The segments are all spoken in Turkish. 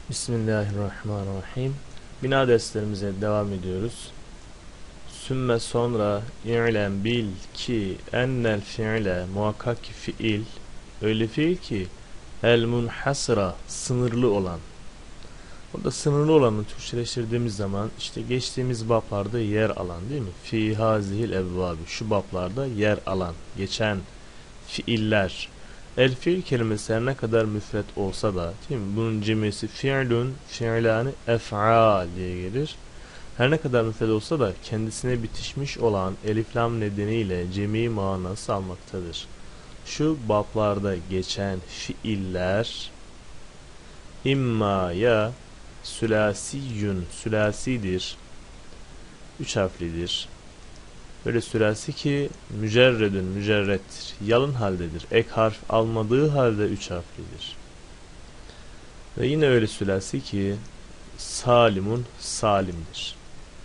Bismillahirrahmanirrahim. Bina derslerimize devam ediyoruz. Sümme sonra i'lem bil ki ennel fiile muhakkak ki fiil öyle fiil ki el munhasıra sınırlı olan. Burada sınırlı olanı Türkçeleştirdiğimiz zaman işte geçtiğimiz bablarda yer alan değil mi? Fi hazihil evvabi şu bablarda yer alan geçen fiiller. El fiil kelimesi her ne kadar müfret olsa da değil mi? Bunun cemisi fiilun, fiilani, ef'al diye gelir. Her ne kadar müfret olsa da kendisine bitişmiş olan elif lam nedeniyle cemi manası almaktadır. Şu bablarda geçen fiiller imma ya sülasiyyun, sülasidir, üç harflidir. Böyle sülasi ki mücerredün, mücerrettir. Yalın haldedir. Ek harf almadığı halde üç harflidir. Ve yine öyle sülasi ki salimun, salimdir.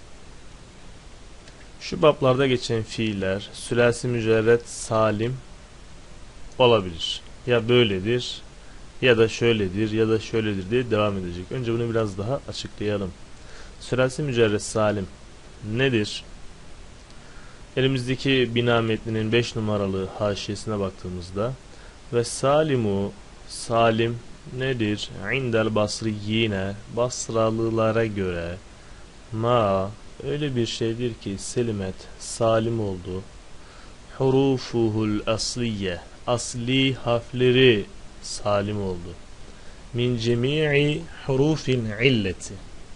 Şu bablarda geçen fiiller sülasi mücerret salim olabilir. Ya böyledir ya da şöyledir ya da şöyledir diye devam edecek. Önce bunu biraz daha açıklayalım. Sülasi mücerret salim nedir? Elimizdeki bina metninin 5 numaralı haşiyesine baktığımızda ve salimu salim nedir? İndel basriyine Basralılara göre ma öyle bir şeydir ki selimet salim oldu. Hurufuhul asliye asli harfleri salim oldu. Min cemii hurufin illeti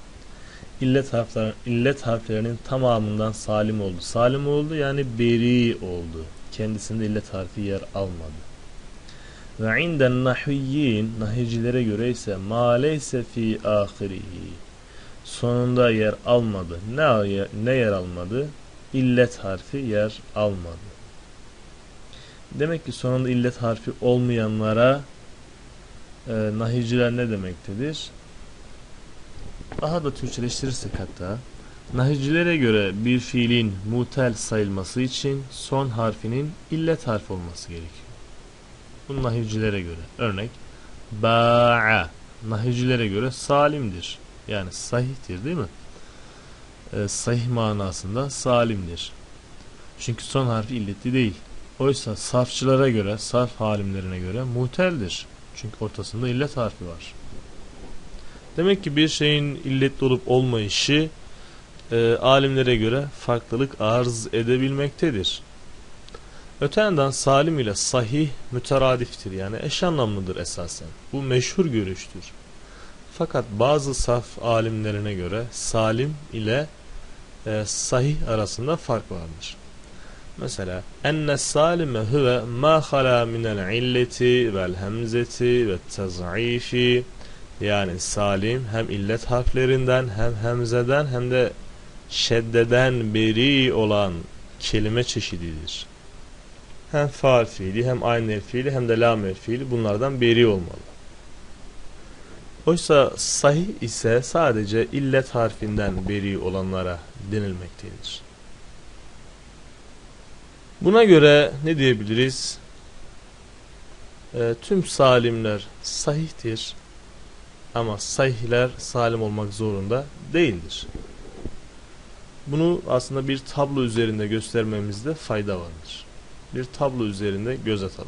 illet harflerinin tamamından salim oldu. Salim oldu yani beri oldu. Kendisinde illet harfi yer almadı. Ve inden nahviyyin nahicilere göre ise ma leyse fi ahirihi sonunda yer almadı. Ne yer almadı? İllet harfi yer almadı. Demek ki sonunda illet harfi olmayanlara nahiciler ne demektedir? Daha da Türkçeleştirirsek hatta nahicilere göre bir fiilin mutel sayılması için son harfinin illet harfi olması gerekiyor. Bu nahicilere göre. Örnek ba'a nahicilere göre salimdir. Yani sahihtir değil mi? Sahih manasında salimdir. Çünkü son harfi illetli değil. Oysa sarfçılara göre, sarf halimlerine göre muteldir. Çünkü ortasında illet harfi var. Demek ki bir şeyin illetli olup olmayışı alimlere göre farklılık arz edebilmektedir. Öte yandan salim ile sahih müteradiftir yani eş anlamlıdır esasen. Bu meşhur görüştür. Fakat bazı sarf alimlerine göre salim ile sahih arasında fark vardır. Mesela enne salime huve ma hala minel illeti vel hemzeti ve tez'ifi yani salim hem illet harflerinden hem hemzeden hem de şeddeden beri olan kelime çeşididir. Hem faal fiili hem aynel fiili hem de lamel fiili bunlardan beri olmalı. Oysa sahih ise sadece illet harfinden beri olanlara denilmektedir. Buna göre ne diyebiliriz? Tüm salimler sahihtir. Ama sahihler salim olmak zorunda değildir. Bunu aslında bir tablo üzerinde göstermemizde fayda vardır. Bir tablo üzerinde göz atalım.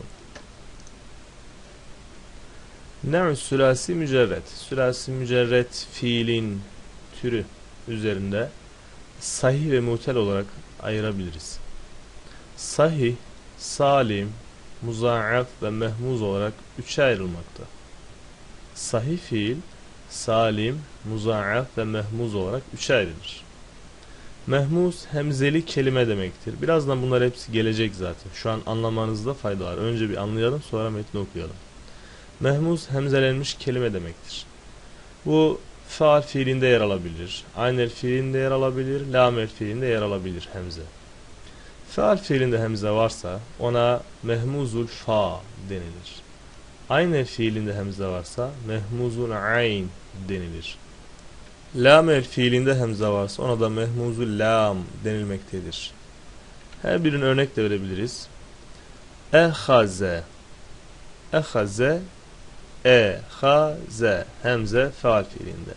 Nev'ü sülasi mücerret. Sülasi mücerret fiilin türü üzerinde sahih ve mutel olarak ayırabiliriz. Sahih, salim, muzaaf ve mehmuz olarak üçe ayrılmakta. Sahih fiil, salim, muzaaf ve mehmuz olarak üçe ayrılır. Mehmuz hemzeli kelime demektir. Birazdan bunlar hepsi gelecek zaten. Şu an anlamanızda fayda var. Önce bir anlayalım sonra metni okuyalım. Mehmuz hemzelenmiş kelime demektir. Bu faal fiilinde yer alabilir. Aynel fiilinde yer alabilir. Lamel fiilinde yer alabilir hemze. Faal fiilinde hemze varsa ona mehmuzul fa denilir. Aynel fiilinde hemze varsa mehmuzul ayn denilir. Lamel fiilinde hemze varsa ona da mehmuzul lam denilmektedir. Her birinin örnek de verebiliriz. Ehaze. Ehaze h, z. Hemze faal fiilinde.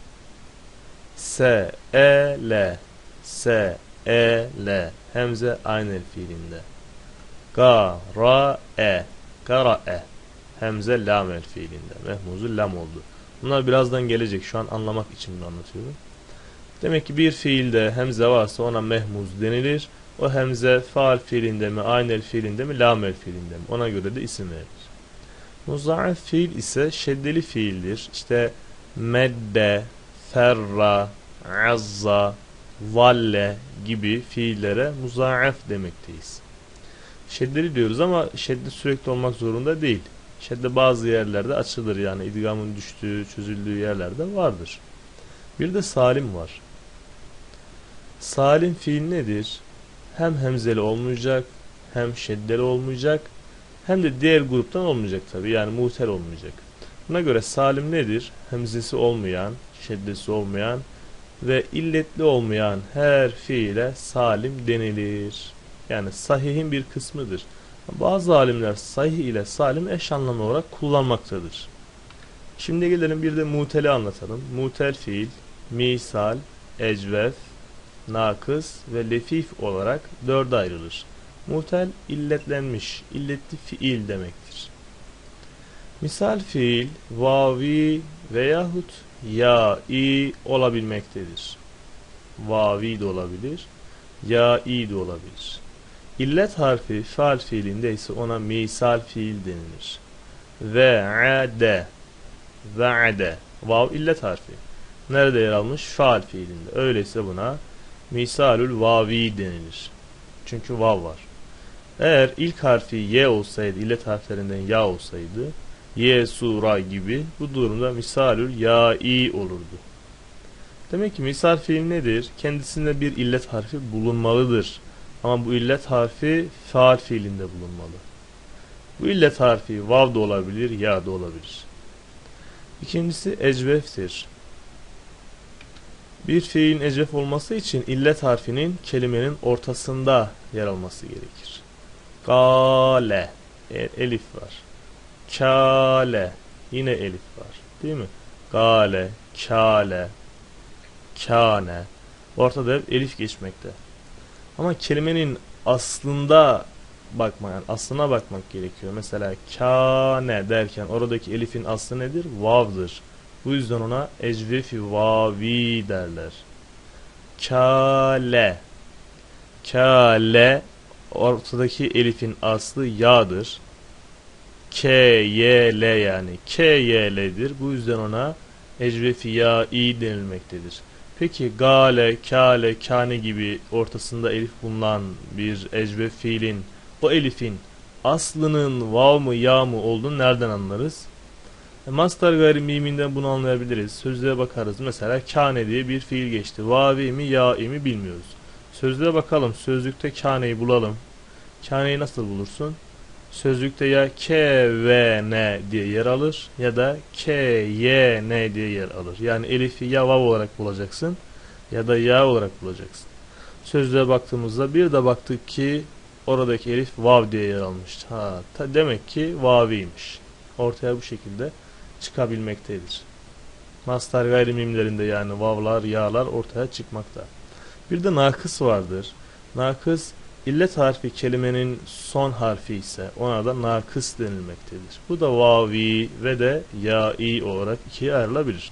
S, e, l. S, e, l. Hemze aynel fiilinde. Ga, ra, e. Gara, e. Hemze lamel fiilinde. Mehmuzu lam oldu. Bunlar birazdan gelecek. Şu an anlamak için bunu anlatıyorum. Demek ki bir fiilde hemze varsa ona mehmuz denilir. O hemze faal fiilinde mi, aynel fiilinde mi, lamel fiilinde mi? Ona göre de isim verilir. Muzaaf fiil ise şeddeli fiildir. İşte medde, ferra, azza, valle gibi fiillere muzaaf demekteyiz. Şeddeli diyoruz ama şedde sürekli olmak zorunda değil. Şedde bazı yerlerde açılır, yani idgamın düştüğü, çözüldüğü yerlerde vardır. Bir de salim var. Salim fiil nedir? Hem hemzeli olmayacak, hem şeddeli olmayacak, hem de diğer gruptan olmayacak tabi, yani muhtel olmayacak. Buna göre salim nedir? Hemzesi olmayan, şeddesi olmayan ve illetli olmayan her fiile salim denilir. Yani sahihin bir kısmıdır. Bazı alimler sahih ile salim eş anlamlı olarak kullanmaktadır. Şimdi gelelim bir de muteli anlatalım. Mutel fiil, misal, ecvef, nakıs ve lefif olarak dörde ayrılır. Mutel illetlenmiş, illetli fiil demektir. Misal fiil vavi veyahut ya-i olabilmektedir. Vavi de olabilir, ya-i de olabilir. İllet harfi faal fiilinde ise ona misal fiil denilir. Ve'ade, ve'ade. Vav illet harfi. Nerede yer almış? Faal fiilinde. Öyleyse buna misalül vavi denilir. Çünkü vav var. Eğer ilk harfi ye olsaydı, illet harflerinden ya olsaydı, ye, sura gibi, bu durumda misalül ya-i olurdu. Demek ki misal fiil nedir? Kendisinde bir illet harfi bulunmalıdır. Ama bu illet harfi faal fiilinde bulunmalı. Bu illet harfi vav da olabilir, ya da olabilir. İkincisi ecveftir. Bir fiilin ecvef olması için illet harfinin kelimenin ortasında yer alması gerekir. Kale, elif var. Kale, yine elif var. Değil mi? Kale, kale, kâne. Ortada hep elif geçmekte. Ama kelimenin aslına bakmak gerekiyor. Mesela kâne derken oradaki elifin aslı nedir? Vav'dır. Bu yüzden ona ecvefi vavi derler. Kâle. Kâle, ortadaki elifin aslı ya'dır. K-Y-L, yani K-Y-L'dir. Bu yüzden ona ecvefi ya-i denilmektedir. Peki gale, kâle, kâne gibi ortasında elif bulunan bir ecvef fiilin, o elifin aslının vav mı ya mı olduğunu nereden anlarız? Mastar gayri miminden bunu anlayabiliriz. Sözlüğe bakarız. Mesela kâne diye bir fiil geçti. Vavi mi ya-i mi bilmiyoruz. Sözlüğe bakalım. Sözlükte kâneyi bulalım. Kâneyi nasıl bulursun? Sözlükte ya k ve n diye yer alır ya da k y n diye yer alır. Yani elifi ya vav olarak bulacaksın ya da ya olarak bulacaksın. Sözlüğe baktığımızda bir de baktık ki oradaki elif vav diye yer almış. Demek ki vaviymiş. Ortaya bu şekilde çıkabilmektedir. Mastar gayrimimlerinde yani vavlar, yağlar ortaya çıkmakta. Bir de nakıs vardır. Nakıs, illet harfi kelimenin son harfi ise ona da nakıs denilmektedir. Bu da vavi ve de ya-i olarak ikiye ayrılabilir.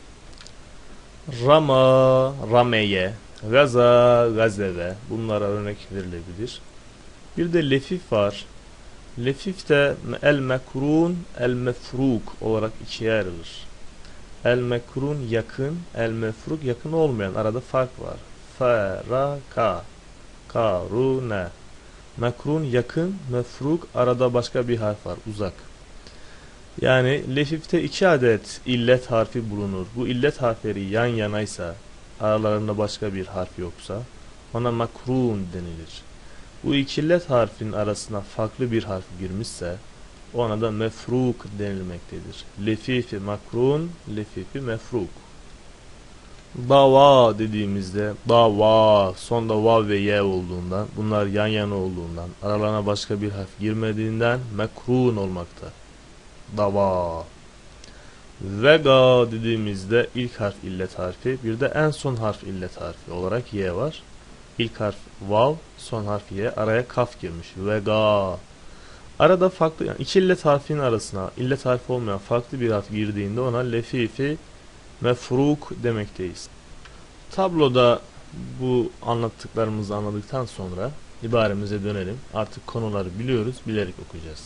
Rama, rameye, gaza, gazeve, bunlara örnek verilebilir. Bir de lefif var. Lefif de el-mekrun, el-mefruk olarak ikiye ayrılır. El-mekrun yakın, el-mefruk yakın olmayan, arada fark var. Feraka, karune. Mekrun yakın, mefruk arada başka bir harf var, uzak. Yani lefifte 2 adet illet harfi bulunur. Bu illet harfleri yan yanaysa, aralarında başka bir harf yoksa ona mekrun denilir. Bu iki illet harfin arasına farklı bir harf girmişse ona da mefruk denilmektedir. Lefifi mekrun, lefifi mefruk. Dava dediğimizde dava sonda vav ve ye olduğundan, bunlar yan yana olduğundan, aralarına başka bir harf girmediğinden mekrun olmakta. Dava. Vega dediğimizde ilk harf illet harfi, bir de en son harf illet harfi olarak y var. İlk harf vav, son harf y, araya kaf girmiş. Vega. Arada farklı, yani iki illet harfinin arasına illet harfi olmayan farklı bir harf girdiğinde ona lefifi mefruk demekteyiz. Tabloda bu anlattıklarımızı anladıktan sonra ibaremize dönelim. Artık konuları biliyoruz, bilerek okuyacağız.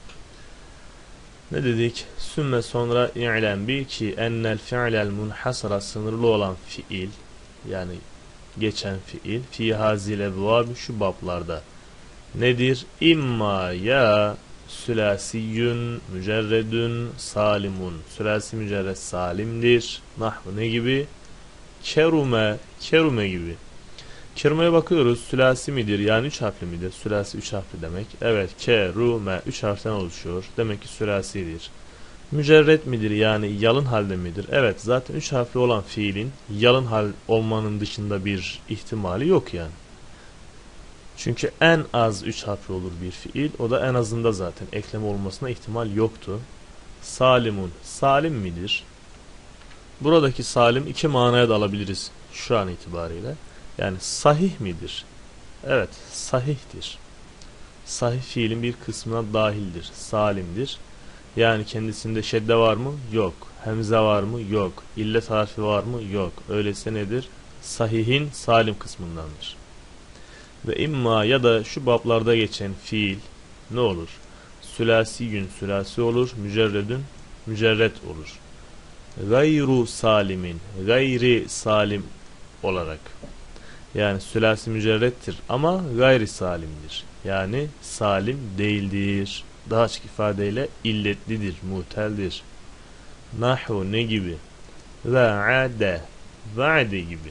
Ne dedik? Sümme sonra i'lem bil ki ennel fi'lel munhasara sınırlı olan fiil, yani geçen fiil, fi hazil ebvab şu bablarda nedir? İmma ya sülasiyyün mücerredün salimun. Sülasi mücerred salimdir. Nahvu ne gibi? Kerume, kerume gibi. Kerume'ye bakıyoruz. Sülasi midir? Yani 3 harfli midir? Sülasi 3 harfli demek. Evet, kerume 3 harften oluşuyor. Demek ki sülasidir. Mücerret midir? Yani yalın halde midir? Evet, zaten 3 harfli olan fiilin yalın hal olmanın dışında bir ihtimali yok yani. Çünkü en az 3 harfli olur bir fiil. O da en azında zaten ekleme olmasına ihtimal yoktu. Salimun, salim midir? Buradaki salim iki manaya da alabiliriz şu an itibariyle. Yani sahih midir? Evet, sahihtir. Sahih fiilin bir kısmına dahildir. Salimdir. Yani kendisinde şedde var mı? Yok. Hemze var mı? Yok. İllet harfi var mı? Yok. Öyleyse nedir? Sahihin salim kısmındandır. Ve imma ya da şu bablarda geçen fiil ne olur? Sülasi gün sülasi olur. Mücerredün mücerret olur. Gayru salimin, gayri salim olarak. Yani sülasi mücerrettir ama gayri salimdir. Yani salim değildir. Daha açık ifadeyle illetlidir, muteldir. Nahu ne gibi? Va'ade, va'de gibi.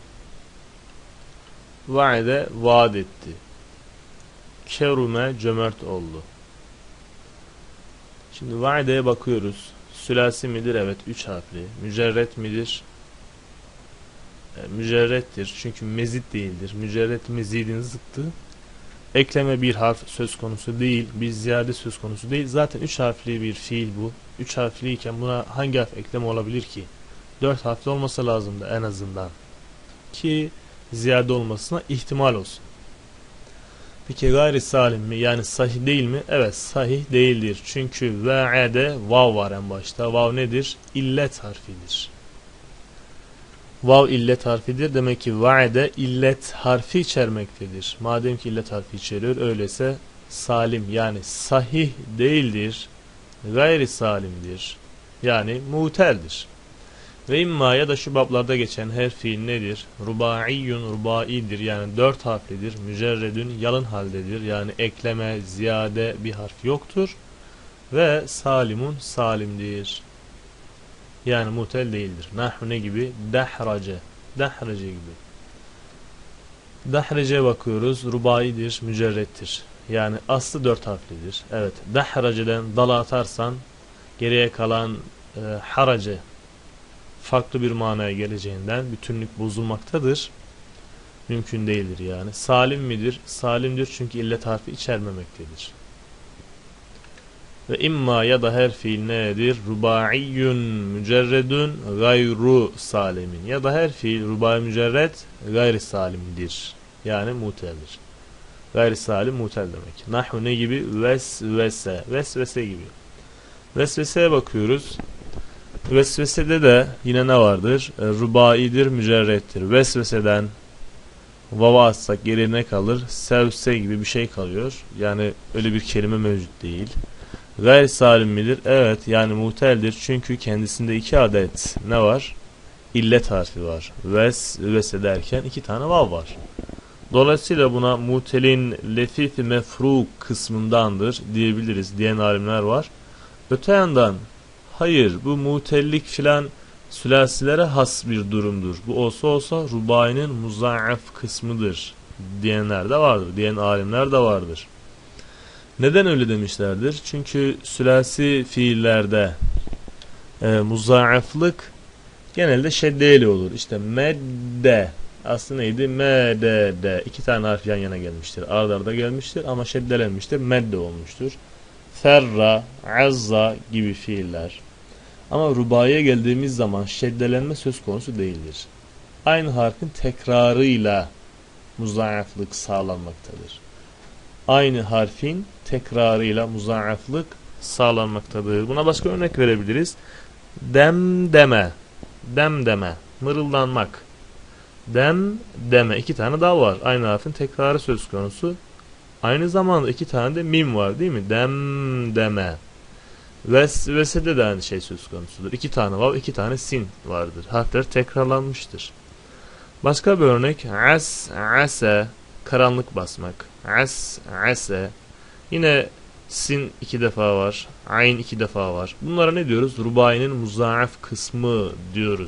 Va'de vaad etti. Kerume cömert oldu. Şimdi va'deye bakıyoruz. Sülasi midir? Evet, 3 harfli. Mücerret midir? Mücerrettir. Çünkü mezit değildir. Mücerret mezidin zıttı. Ekleme bir harf söz konusu değil. Bir ziyade söz konusu değil. Zaten 3 harfli bir fiil bu. 3 harfliyken buna hangi harf ekleme olabilir ki? 4 harfli olması lazımdı en azından. Ki ziyade olmasına ihtimal olsun. Peki gayri salim mi? Yani sahih değil mi? Evet, sahih değildir. Çünkü ve'ede vav var en başta. Vav nedir? İllet harfidir. Vav illet harfidir. Demek ki ve'ede illet harfi içermektedir. Madem ki illet harfi içeriyor, öyleyse salim yani sahih değildir. Gayri salimdir. Yani muteldir. Ve imma ya da şu bablarda geçen her fiil nedir? Rubaiyyun, rubaidir yani 4 harflidir. Mücerredün, yalın haldedir. Yani ekleme, ziyade bir harf yoktur. Ve salimun, salimdir. Yani mutel değildir. Nahu ne gibi? Dahrace, dahrace gibi. Dahrece bakıyoruz. Rubaidir, mücerrettir. Yani aslı 4 harflidir. Evet, dahraceden dala atarsan geriye kalan harace farklı bir manaya geleceğinden bütünlük bozulmaktadır. Mümkün değildir yani. Salim midir? Salimdir çünkü illet harfi içermemektedir. Ve imma ya da her fiil nedir? Rubaiyyun mücerredun gayru salimin. Ya da her fiil rubai mücerred gayri salimdir. Yani muteldir. Gayri salim mutel demek. Nahu ne gibi? Vesvese. Vesvese gibi. Vesveseye bakıyoruz. Vesvesede de yine ne vardır? Rubaidir, mücerrettir. Vesveseden vava atsak geriye ne kalır? Sevse gibi bir şey kalıyor. Yani öyle bir kelime mevcut değil. Gayri salim midir? Evet, yani muteldir. Çünkü kendisinde 2 adet ne var? İllet harfi var. Vesvese derken 2 tane vav var. Dolayısıyla buna mutelin lefifi mefruk kısmındandır diyebiliriz diyen alimler var. Öte yandan hayır, bu mutellik filan sülasilere has bir durumdur. Bu olsa rubainin muzaaf kısmıdır diyenler de vardır. Diyen alimler de vardır. Neden öyle demişlerdir? Çünkü sülasi fiillerde muzaaflık genelde şeddeyle olur. İşte medde aslında neydi? Medde. 2 tane harf yan yana gelmiştir. Arda arda gelmiştir ama şeddelenmiştir. Medde olmuştur. Ferra, azza gibi fiiller. Ama rubaiye geldiğimiz zaman şeddelenme söz konusu değildir. Aynı harfin tekrarıyla muzaaflık sağlanmaktadır. Aynı harfin tekrarıyla muzaaflık sağlanmaktadır. Buna başka örnek verebiliriz. Demdeme, demdeme, mırıldanmak. Demdeme, iki tane daha var. Aynı harfin tekrarı söz konusu. Aynı zamanda iki tane de mim var değil mi? Demdeme. Vesede de aynı şey söz konusudur. İki tane vav, iki tane sin vardır. Harfler tekrarlanmıştır. Başka bir örnek. Ase, karanlık basmak. Ase. Yine sin iki defa var. Ayn iki defa var. Bunlara ne diyoruz? Rubainin muzaaf kısmı diyoruz.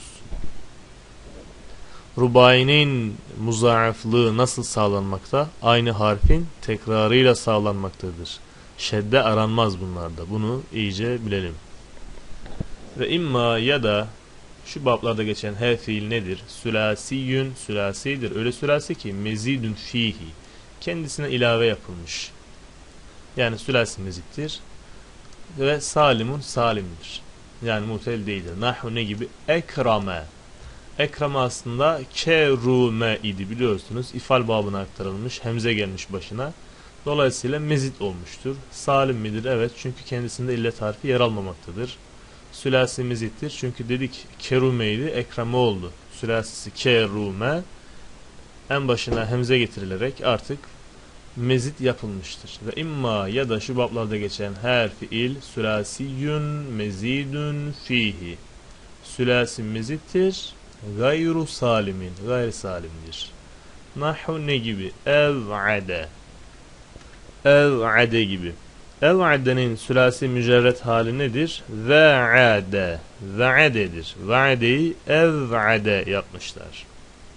Rubainin muzaaflığı nasıl sağlanmakta? Aynı harfin tekrarıyla sağlanmaktadır. Şedde aranmaz bunlarda. Bunu iyice bilelim. Ve imma ya da şu bablarda geçen her fiil nedir? Sülasiyün, sülasidir. Öyle sülasi ki mezidün fihi. Kendisine ilave yapılmış. Yani sülasi mezittir. Ve salimun salimdir. Yani mutel değildir. Nahu ne gibi? Ekrame. Ekrame aslında kerume idi biliyorsunuz. İfal babına aktarılmış. Hemze gelmiş başına. Dolayısıyla mezit olmuştur. Salim midir? Evet. Çünkü kendisinde illet harfi yer almamaktadır. Sülasi mezittir. Çünkü dedik kerumeydi. Ekrame oldu. Sülasisi kerume. En başına hemze getirilerek artık mezit yapılmıştır. Ve imma ya da şu bablarda geçen her fiil sülasiyün mezidün fihi. Sülasi mezittir. Gayru salimin. Gayri salimdir. Nahu ne gibi? Ev'ade. Ev'ade gibi. Ev'ade'nin sülasi mücerret hali nedir? Ve'ade. Ve'ade'dir. Ve'ade'yi ev'ade yapmışlar.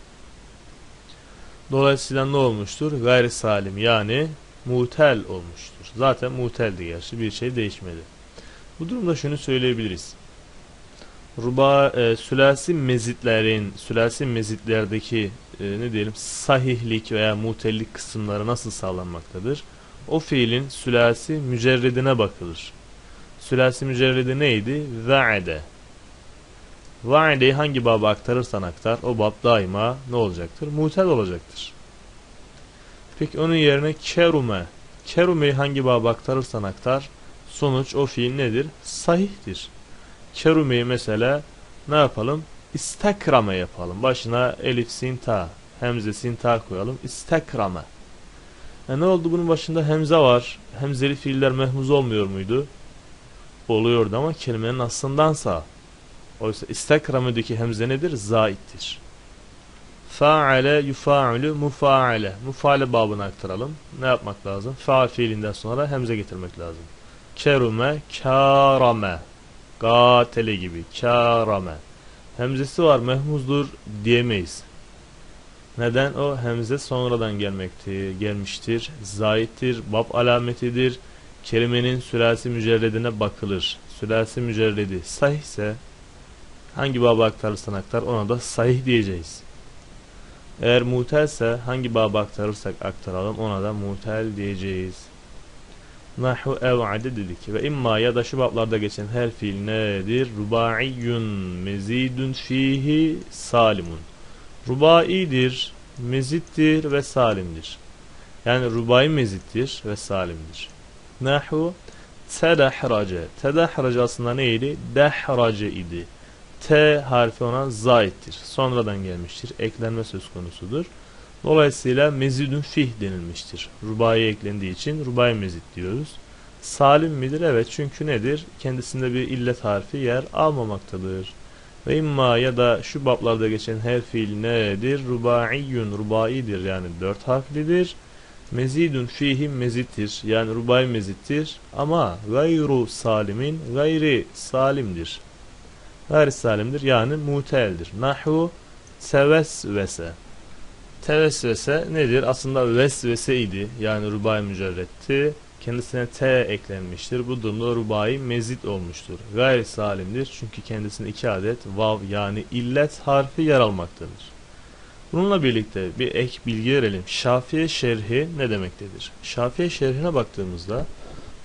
Dolayısıyla ne olmuştur? Gayri salim yani mutel olmuştur. Zaten muteldi gerçi. Bir şey değişmedi. Bu durumda şunu söyleyebiliriz. Sülasi mezitlerin, sülasi mezitlerdeki ne diyelim sahihlik veya mutellik kısımları nasıl sağlanmaktadır? O fiilin sülasi mücerredine bakılır. Sülasi mücerredi neydi? Ve'ade. Ve'ade'yi hangi baba aktarırsan aktar, o bab daima ne olacaktır? Mutel olacaktır. Peki onun yerine kerume. Kerume'yi hangi baba aktarırsan aktar, sonuç o fiil nedir? Sahihtir. Kerume'yi mesela ne yapalım? İstekrame yapalım. Başına elif sin ta, hemze sin ta koyalım. İstekrame. Ne oldu? Bunun başında hemze var. Hemzeli fiiller mehmuz olmuyor muydu? Oluyordu ama kelimenin aslındansa. Oysa istekrame'deki hemze nedir? Zaittir. Fa'ale yufa'ulu mufa'ale. Mufa'ale babına aktaralım. Ne yapmak lazım? Fa fiilinden sonra hemze getirmek lazım. Kerume, kârame. Gatele gibi. Kârame. Hemzesi var. Mehmuzdur diyemeyiz. Neden? O hemze sonradan gelmiştir. Zaittir. Bab alametidir. Kelimenin sülasi mücerredine bakılır. Sülasi mücerredi sahihse hangi baba aktarırsan aktar ona da sahih diyeceğiz. Eğer mutelse hangi baba aktarırsak aktaralım ona da mutel diyeceğiz. Nahu ev'ade dedik. Ve imma ya da şu bablarda geçen her fiil nedir? Rubaiyyun mezidun fihi salimun. Rubaidir, mezittir ve salimdir. Yani rubai mezittir ve salimdir. Nahu tedahrace. Tedahrace aslında neydi? Dehrace idi. T harfi ona zaittir. Sonradan gelmiştir. Eklenme söz konusudur. Dolayısıyla mezidun fih denilmiştir. Rubai eklendiği için rubai mezit diyoruz. Salim midir? Evet. Çünkü nedir? Kendisinde bir illet harfi yer almamaktadır. Ve imma ya da şu bablarda geçen her fiil nedir? Rubaiyyun, rubaidir yani 4 harflidir. Mezidun fihi mezittir yani rubai mezittir ama gayru salimin gayri salimdir. Gayri salimdir yani muteldir. Nahu tevesvese. Tevesvese nedir? Aslında vesvese idi yani rubai mücerretti. Kendisine T eklenmiştir. Bu durumda rubai mezit olmuştur. Gayri salimdir çünkü kendisinde 2 adet vav yani illet harfi yer almaktadır. Bununla birlikte bir ek bilgi verelim. Şafiye şerhi ne demektedir? Şafiye şerhine baktığımızda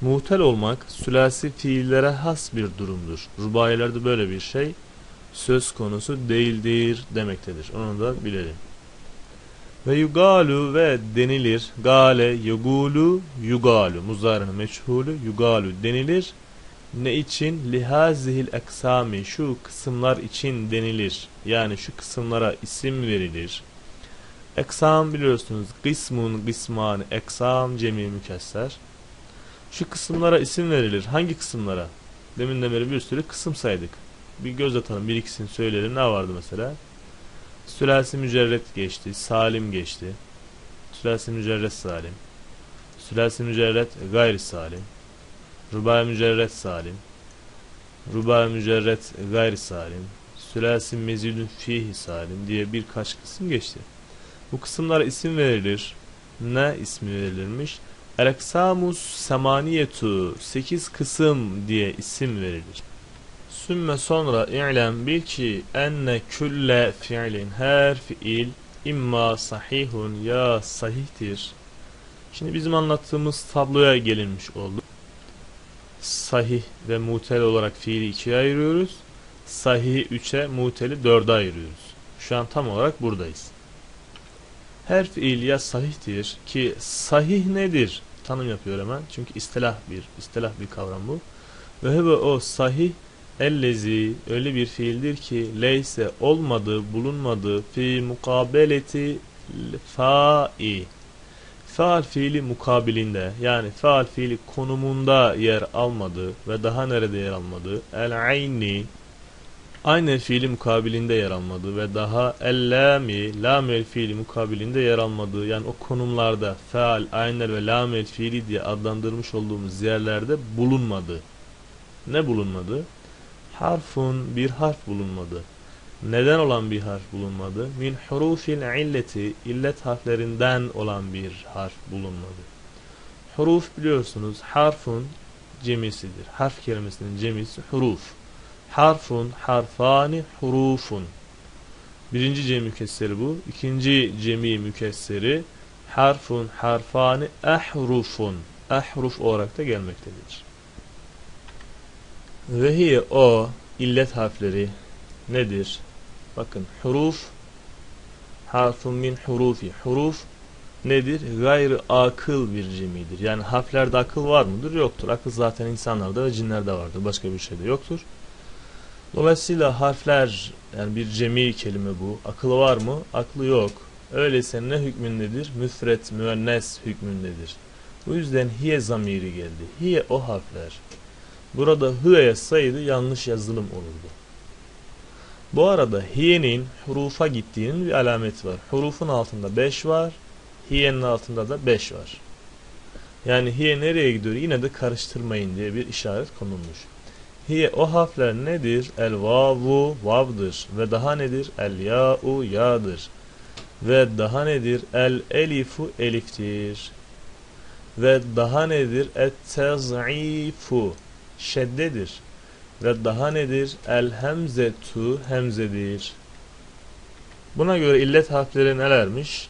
Muhtel olmak sülasi fiillere has bir durumdur. Rubailerde böyle bir şey söz konusu değildir demektedir. Onu da bilelim. Ve yugalu ve denilir. Gale yugulu yugalu. Muzarını meçhulü yugalu denilir. Ne için? Lihazihil eksami. Şu kısımlar için denilir. Yani şu kısımlara isim verilir. Eksam biliyorsunuz. Kısmun, kısman, eksam, cemi mükesser. Şu kısımlara isim verilir. Hangi kısımlara? Deminden beri bir sürü kısım saydık. Bir göz atalım. Bir ikisini söyleyelim. Ne vardı mesela? Sülasi mücerret geçti. Salim geçti. Sülasi mücerret salim. Sülasi mücerret gayri salim. Rubai mücerret salim. Rubai mücerret gayri salim. Sülasi mezidun fihi salim diye birkaç kısım geçti. Bu kısımlara isim verilir. Ne ismi verilirmiş? El-eksamus semaniyetu 8 kısım diye isim verilir. Sümme sonra i'lem bil ki enne külle fiilin her fiil imma sahihun ya sahihtir. Şimdi bizim anlattığımız tabloya gelinmiş oldu. Sahih ve mutel olarak fiili 2'ye ayırıyoruz. Sahih 3'e, muteli 4'e ayırıyoruz. Şu an tam olarak buradayız. Her fiil ya sahihtir ki sahih nedir? Tanım yapıyor hemen. Çünkü istilah bir kavram bu. Ve hebe o sahih ellezi öyle bir fiildir ki leyse olmadığı, bulunmadığı fi mukabeleti fa'i. Faal fiili mukabilinde yani faal fiili konumunda yer almadığı ve daha nerede yer almadığı el-ayni aynı fiili mukabilinde yer almadığı ve daha el-lami lamel fiili mukabilinde yer almadığı yani o konumlarda faal, aynel ve lamel fiili diye adlandırmış olduğumuz yerlerde bulunmadı. Ne bulunmadı? Harfun bir harf bulunmadı. Neden olan bir harf bulunmadı? Min hurufil illeti illet harflerinden olan bir harf bulunmadı. Huruf biliyorsunuz harfun cemisidir. Harf kelimesinin cemisi huruf. Harfun, harfani, hurufun. Birinci cemi mükesseri bu. İkinci cemi mükesseri harfun, harfani, ehrufun. Ehruf olarak da gelmektedir. Ve hiye o illet harfleri nedir? Bakın huruf harfun min hurufi. Huruf nedir? Gayrı akıl bir cemidir. Yani harflerde akıl var mıdır? Yoktur. Akıl zaten insanlarda ve cinlerde vardır. Başka bir şeyde yoktur. Dolayısıyla harfler yani bir cemi kelime bu. Aklı var mı? Aklı yok. Öyleyse ne hükmündedir? Müfret, müennes hükmündedir. Bu yüzden hiye zamiri geldi. Hiye o harfler. Burada hı'ya yazsaydı yanlış yazılım olurdu. Bu arada hiyenin hurufa gittiğinin bir alameti var. Hurufun altında 5 var. Hiyenin altında da 5 var. Yani hiye nereye gidiyor? Yine de karıştırmayın diye bir işaret konulmuş. Hiye o harfler nedir? El vavu vavdır. Ve daha nedir? El ya'u ya'dır. Ve daha nedir? El elifu eliftir. Ve daha nedir? Et tez'ifu şeddedir. Ve daha nedir? El hemzetu hemzedir. Buna göre illet harfleri nelermiş?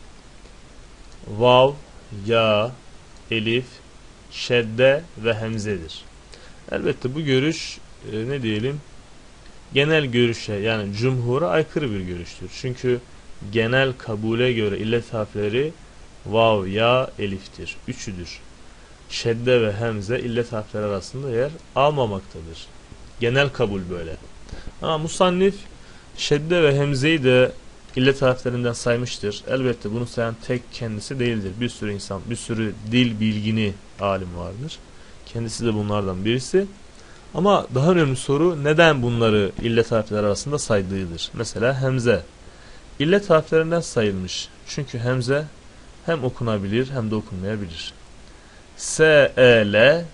Vav, ya, elif, şedde ve hemzedir. Elbette bu görüş ne diyelim? Genel görüşe yani cumhura aykırı bir görüştür. Çünkü genel kabule göre illet harfleri vav, ya, eliftir. Üçüdür. Şedde ve hemze illet harfleri arasında yer almamaktadır. Genel kabul böyle. Ama musannif şedde ve hemzeyi de illet harflerinden saymıştır. Elbette bunu sayan tek kendisi değildir. Bir sürü insan, bir sürü dil bilgini alim vardır. Kendisi de bunlardan birisi. Ama daha önemli soru neden bunları illet harfleri arasında saydığıdır. Mesela hemze. İllet harflerinden sayılmış. Çünkü hemze hem okunabilir hem de okunmayabilir. S-E-L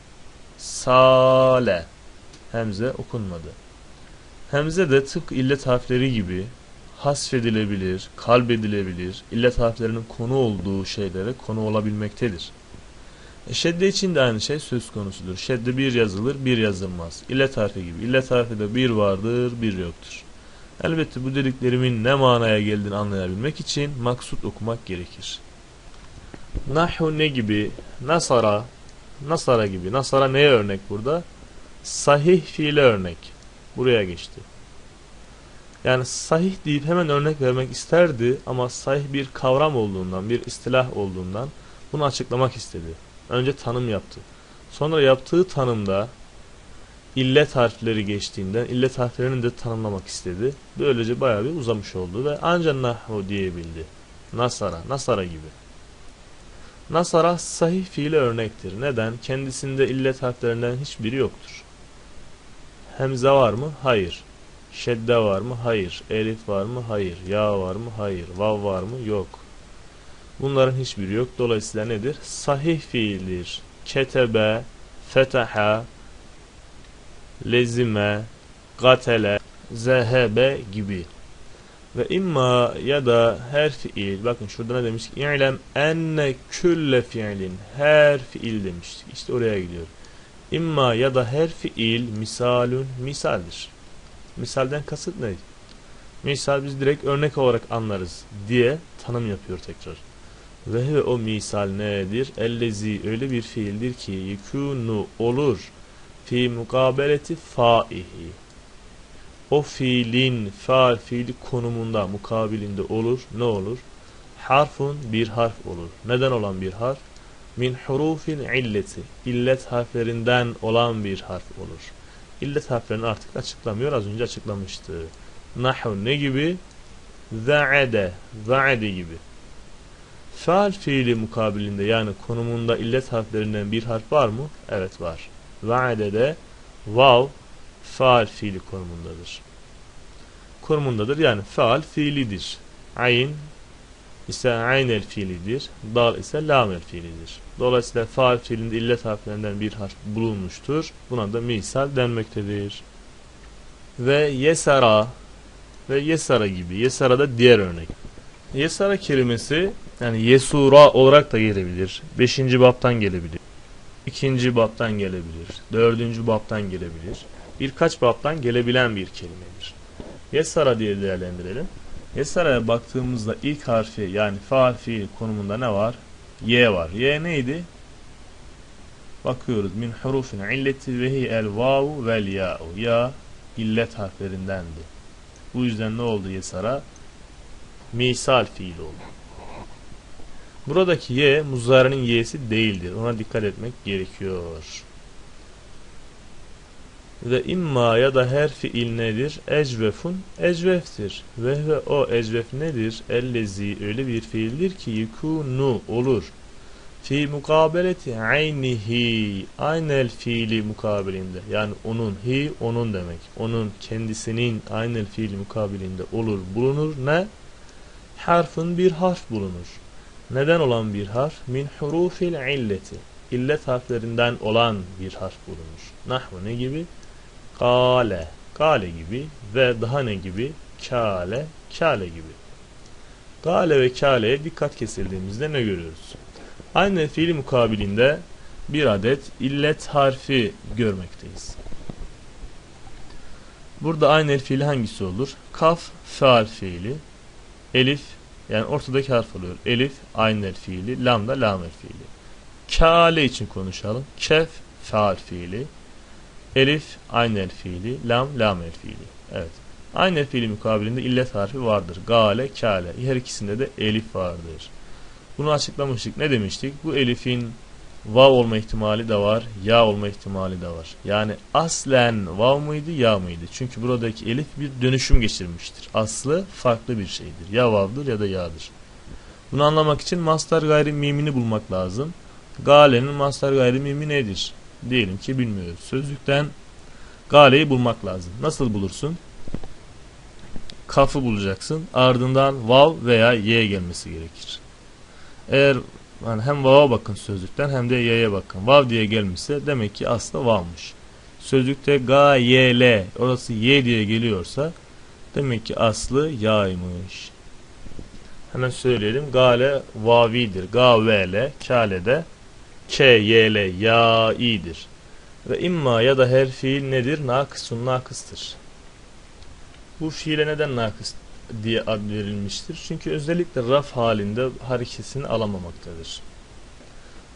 Sale. Hemze okunmadı. Hemze de tıpkı illet harfleri gibi hasfedilebilir, kalbedilebilir, illet harflerinin konu olduğu şeylere konu olabilmektedir. Şedde için de aynı şey söz konusudur. Şedde bir yazılır, bir yazılmaz. İllet harfi gibi. İllet harfi de bir vardır, bir yoktur. Elbette bu dediklerimin ne manaya geldiğini anlayabilmek için maksut okumak gerekir. Nahu ne gibi? Nasara Nasara gibi. Nasara neye örnek burada? Sahih fiile örnek. Buraya geçti. Yani sahih deyip hemen örnek vermek isterdi ama sahih bir kavram olduğundan, bir istilah olduğundan bunu açıklamak istedi. Önce tanım yaptı. Sonra yaptığı tanımda illet harfleri geçtiğinden illet harflerini de tanımlamak istedi. Böylece bayağı bir uzamış oldu ve ancak nahvu diyebildi. Nasara, nasara gibi. Nasara sahih fiile örnektir. Neden? Kendisinde illet harflerinden hiçbiri yoktur. Hemze var mı? Hayır. Şedde var mı? Hayır. Elif var mı? Hayır. Ya var mı? Hayır. Vav var mı? Yok. Bunların hiçbiri yok. Dolayısıyla nedir? Sahih fiildir. Ketebe, fetaha, lezime, gatele, zehebe gibi. Ve imma ya da her fiil. Bakın şurada ne demiş? İ'lem enne külle fiilin. Her fiil demiştik. İşte oraya gidiyor. İmma ya da her fiil misalün misaldir. Misalden kasıt ne? Misal biz direkt örnek olarak anlarız diye tanım yapıyor tekrar. Ve o misal nedir? Ellezi öyle bir fiildir ki yekunu olur fi mukabeleti faihi. O fiilin faal fiili konumunda mukabilinde olur. Ne olur? Harfun bir harf olur. Neden olan bir harf? Min hurufin illeti. İllet harflerinden olan bir harf olur. İllet harflerini artık açıklamıyor. Az önce açıklamıştı. Nahu ne gibi? Za'ade. Za'ade gibi. Faal fiili mukabilinde yani konumunda illet harflerinden bir harf var mı? Evet var. Za'ade'de vav faal fiili konumundadır. Konumundadır yani faal fiilidir. Ayn ise aynel fiilidir. Dal ise lamel fiilidir. Dolayısıyla faal fiilinde illet harflerinden bir harf bulunmuştur. Buna da misal denmektedir. Ve yesara ve yesara gibi. Yesara da diğer örnek. Yesara kelimesi yani yesura olarak da gelebilir. 5. baptan gelebilir. 2. baptan gelebilir. 4. baptan gelebilir. Birkaç baptan gelebilen bir kelimedir. Yesara diye değerlendirelim. Yesara'ya baktığımızda ilk harfi yani faal fiil konumunda ne var? Y var. Y neydi? Bakıyoruz. Min hurufin illeti ve hi'el vavu vel ya'u. Ya illet harflerindendi. Bu yüzden ne oldu Yesara? Misal fiil oldu. Buradaki Y muzari'nin Y'si değildir. Ona dikkat etmek gerekiyor. Ve imma ya da her fiil nedir? Ecvefun ecveftir. Ve o ecvef nedir? Ellezi öyle bir fiildir ki yekunu olur. Fi mukabeleti aynihi aynel fiili mukabilinde yani onun onun demek. Onun kendisinin aynel fiili mukabilinde olur bulunur ne? Harfın bir harf bulunur. Neden olan bir harf? Min hurufil illeti. İllet harflerinden olan bir harf bulunur. Nahvu ne gibi? Kale. Kale gibi ve daha ne gibi? Kale. Kale gibi. Kale ve kale'ye dikkat kesildiğimizde ne görüyoruz? Aynı fiili mukabilinde bir adet illet harfi görmekteyiz. Burada aynı fiili hangisi olur? Kaf faal fiili. Elif yani ortadaki harf oluyor. Elif aynel fiili, lam da lamel fiili. Kale için konuşalım. Kef faal fiili. Elif aynel fiili, lam lamel fiili. Evet. Aynel fiili mukabilinde illet harfi vardır. Gale, kale. Her ikisinde de elif vardır. Bunu açıklamıştık. Ne demiştik? Bu elifin vav olma ihtimali de var, ya olma ihtimali de var. Yani aslen vav mıydı, ya mıydı? Çünkü buradaki elif bir dönüşüm geçirmiştir. Aslı farklı bir şeydir. Ya vav'dır ya da ya'dır. Bunu anlamak için mastar gayri mimini bulmak lazım. Gale'nin mastar gayri mimi nedir? Diyelim ki bilmiyoruz. Sözlükten gale'yi bulmak lazım. Nasıl bulursun? Kaf'ı bulacaksın. Ardından vav veya y gelmesi gerekir. Eğer yani hem vav'a bakın sözlükten hem de y'ye bakın. Vav diye gelmişse demek ki aslında vav'mış. Sözlükte ga, y, l orası y diye geliyorsa demek ki aslı ya'ymış. Hemen söyleyelim. Gale vavidir. Ga ve l kale de k, y, l ya'idir. Ve imma ya da her fiil nedir? Nakısun nakıstır. Bu fiile neden nakıs diye ad verilmiştir? Çünkü özellikle raf halinde hareketini alamamaktadır.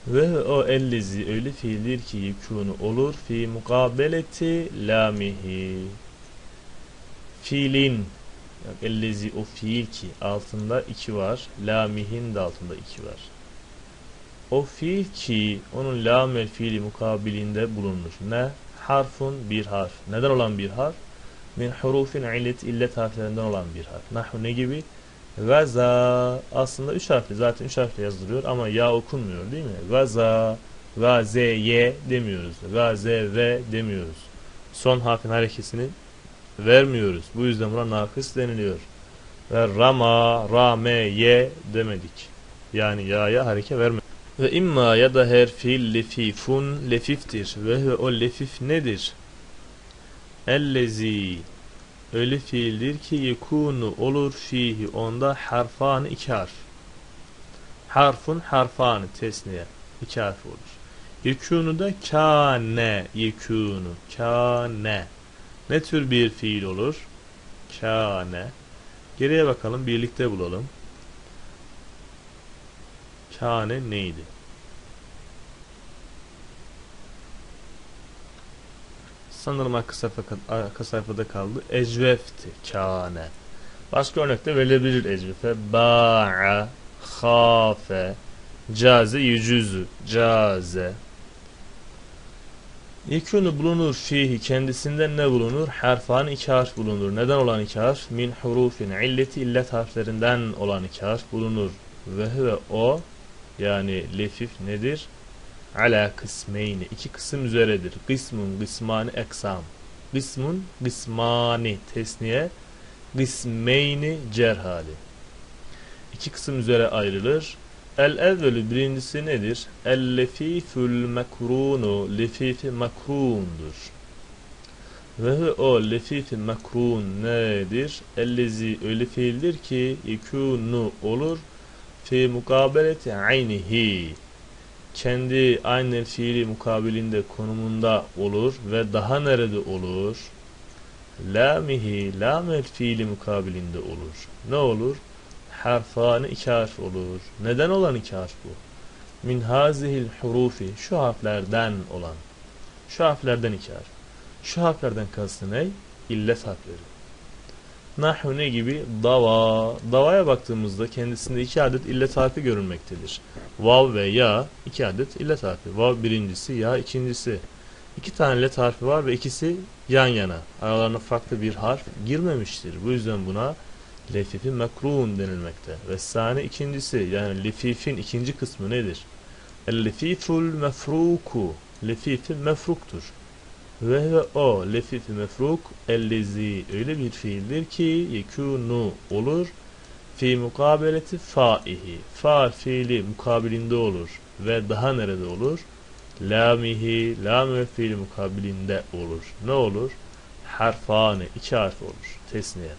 Ve o ellezi öyle fiildir ki yekûnu olur fi mukabeleti lamihi. Fiilin ellezi o fiil ki altında iki var. Lamihin de altında iki var. O fiil ki onun lamel fiili mukabilinde bulunmuş. Ne? Harfun bir harf. Neden olan bir harf? Min hurufin illet harflerinden olan bir harf. Nahu ne gibi? Gaza aslında 3 harfli. Zaten 3 harfle yazılıyor ama ya okunmuyor değil mi? Gaza, gazeye demiyoruz. Gazeve demiyoruz. Son harfin harekesini vermiyoruz. Bu yüzden buna nakıs deniliyor. Ve rama, rameye demedik. Yani ya'ya hareke verme. Ve imma ya da her fiil lefifun lefiftir. Ve o lefif nedir? Ellezi öyle fiildir ki yekunu olur fihi onda harfan iki harf. Harfun harfan tesniye iki harf olur. Yekunu da kâne yekunu kâne. Ne tür bir fiil olur? Kâne. Geriye bakalım birlikte bulalım. Kâne neydi? Sanırım arka sayfada kaldı. Ecvefti. Kâne. Başka örnekte verilebilir ecvefe. Ba'a, khâfe, caze, yücüzü, caze. Yekûnu bulunur fihi kendisinden ne bulunur? Harfan iki harf bulunur. Neden olan iki harf? Min hurufin illeti illet harflerinden olan iki harf bulunur. Ve o yani lefif nedir? Ala kısmeyni iki kısım üzeredir. Kısmun, kısmani, eksam. Kısmun, kısmani tesniye, kısmeyni cerhali. İki kısım üzere ayrılır. El evvelü birincisi nedir? El lefifül mekrunu lefifi makrundur. Ve o lefifi makrun nedir? Ellezi öyle fiildir ki yekûnu olur fi mukabeleti aynihi kendi aynı fiili mukabilinde konumunda olur ve daha nerede olur? Lamihi lamel fiili mukabilinde olur. Ne olur? Harfani iki harf olur. Neden olan iki harf bu? Min hazihil hurufi şu harflerden olan. Şu harflerden iki harf. Şu harflerden kastı ne? İllet harfleri. Nahu ne gibi? Dava. Davaya baktığımızda kendisinde iki adet illet harfi görünmektedir. Vav ve ya iki adet illet harfi. Vav birincisi, ya ikincisi. İki tane illet harfi var ve ikisi yan yana. Aralarına farklı bir harf girmemiştir. Bu yüzden buna lefifi mekrun denilmekte. Ve sani ikincisi yani lefifin ikinci kısmı nedir? El-lefiful mefruku. Lefifi mefruktur. Ve o lefifi mefruk ellezi öyle bir fiildir ki yekûnu olur fi mukabeleti faihi. Fa fiili mukabilinde olur ve daha nerede olur? Lamihi lam fiili mukabilinde olur. Ne olur? Harfani iki harf olur. Tesniye.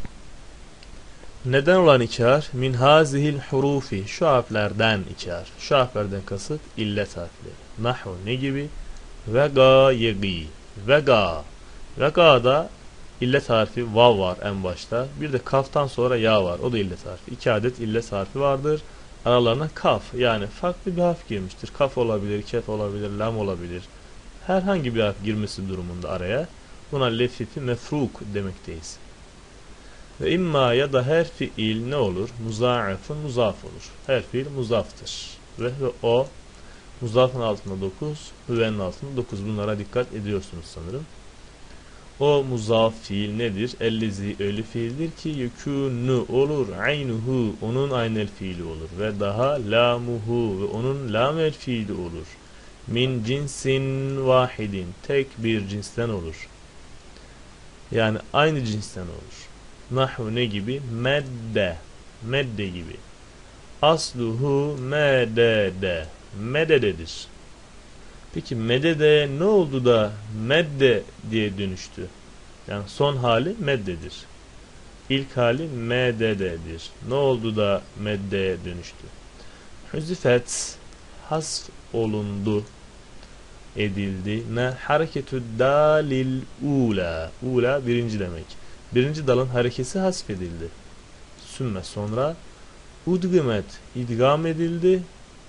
Neden olan iki harf? Min hazihil hurufi. Şu harflerden iki harf. Şu harflerden kasıt illet harfleri. Nahu ne gibi? Vega yegi. Vega. Vega'da illet harfi vav var en başta. Bir de kaftan sonra ya var. O da illet harfi. İki adet illet harfi vardır. Aralarına kaf yani farklı bir harf girmiştir. Kaf olabilir, kef olabilir, lam olabilir. Herhangi bir harf girmesi durumunda araya. Buna lefifi mefruk demekteyiz. Ve imma ya da her fiil ne olur? Muza'afın muzaf olur. Her fiil muzaftır. Ve o muzafın altında 9, hüvenin altında 9. Bunlara dikkat ediyorsunuz sanırım. O muzaf fiil nedir? Ellezi öyle fiildir ki yekûnu olur. Aynuhu onun aynel fiili olur. Ve daha lamuhu ve onun lamel fiili olur. Min cinsin vahidin tek bir cinsten olur. Yani aynı cinsten olur. Nahu ne gibi? Medde. Medde gibi. Asluhu medede. Medededir. Peki medede ne oldu da medde diye dönüştü? Yani son hali meddedir. İlk hali medededir. Ne oldu da meddeye dönüştü? Hüzifet hasf olundu edildi. Ne hareketü dalil ula. Ula birinci demek. Birinci dalın harekesi hasfedildi. Sümme sonra udgımet idgam edildi.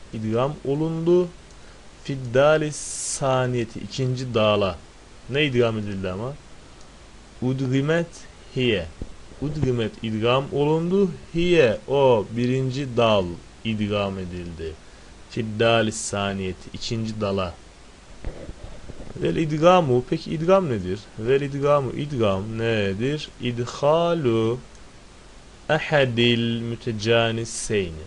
idgam olundu. Fiddalis saniyeti ikinci dala. Ne idgam edildi ama? Udgimet hiye. Udgimet idgam olundu. Hiye o birinci dal idgam edildi. Fiddalis saniyeti ikinci dala. Vel idgamu, peki idgam nedir? Vel idgamu, idgam nedir? İdhalu ahadil mütecaniseyni.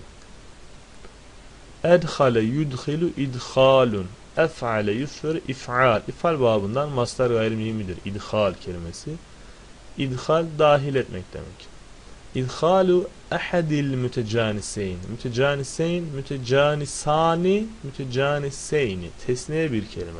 Edhale yudhilu idhalun. Ef'ale yusfer if'al. İf'al babından mastar gayrimimidir. İdhal kelimesi. İdhal dahil etmek demek. İdhalu ahadil mütecaniseyn. Mütecaniseyn, mütecanisani, mütecaniseyni. Tesniye bir kelime.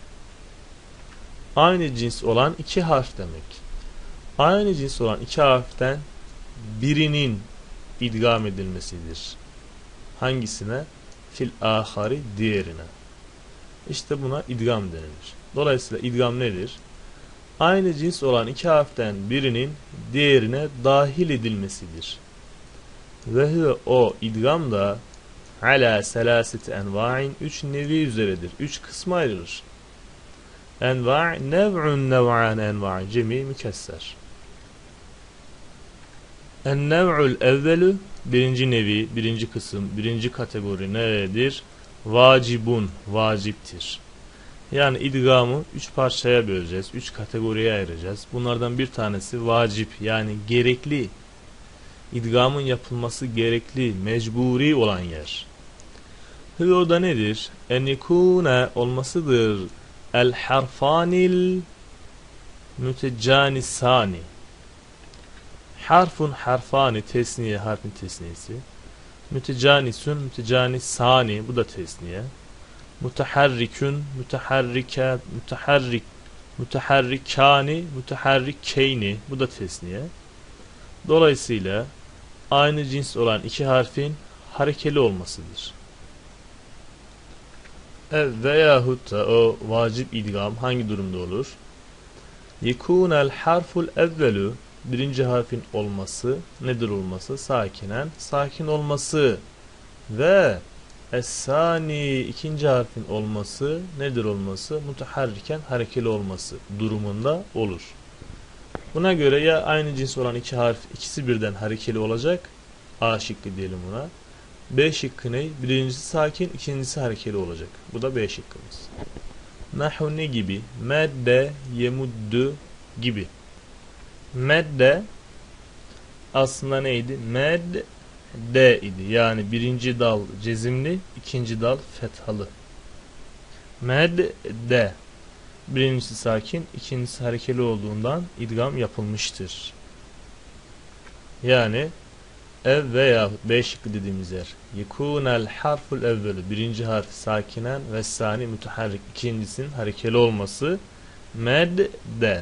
Aynı cins olan iki harf demek. Aynı cins olan iki harften birinin idgam edilmesidir. Hangisine? Fil ahari, diğerine. İşte buna idgam denilir. Dolayısıyla idgam nedir? Aynı cins olan iki harften birinin diğerine dahil edilmesidir. Ve huve o idgam da ala selaseti enva'in, üç nevi üzeredir. Üç kısma ayrılır. Enva' nev'un nev'an enva' cemi mükesser. En-nev'ul evvelu, birinci nevi, birinci kısım, birinci kategori nedir? Vacibun, vaciptir. Yani idgamı üç parçaya böleceğiz, üç kategoriye ayıracağız. Bunlardan bir tanesi vacip, yani gerekli. İdgamın yapılması gerekli, mecburi olan yer. O da nedir? En-yekûne olmasıdır. El-harfanil mütecanisani. Harfun harfani, tesniye, harfin tesniyesi. Mütecanisun, mütecanisani, bu da tesniye. Muteharrikun, müteharrike, müteharrikani, müteharrikeyni, bu da tesniye. Dolayısıyla aynı cins olan iki harfin harekeli olmasıdır. Veyahut da o vacip idgam hangi durumda olur? Yekunel harful evvelu, birinci harfin olması, nedir olması? Sakinen, sakin olması. Ve es-sani, ikinci harfin olması, nedir olması? Muteharriken, harekeli olması durumunda olur. Buna göre ya aynı cins olan iki harf, ikisi birden harekeli olacak, A şıkkı diyelim buna. B şıkkı ne? Birincisi sakin, ikincisi harekeli olacak. Bu da B şıkkımız. Nahu ne gibi? Medde, yemuddu gibi. Medde aslında neydi? Medde idi. Yani birinci dal cezimli, ikinci dal fethalı. Medde. Birincisi sakin, ikincisi harekeli olduğundan idgam yapılmıştır. Yani ev veya B şıkkı dediğimiz yer. Yekunel harful evvelu, birinci harf sakinen ve sani müteharrik, ikincisinin harekeli olması. Medde.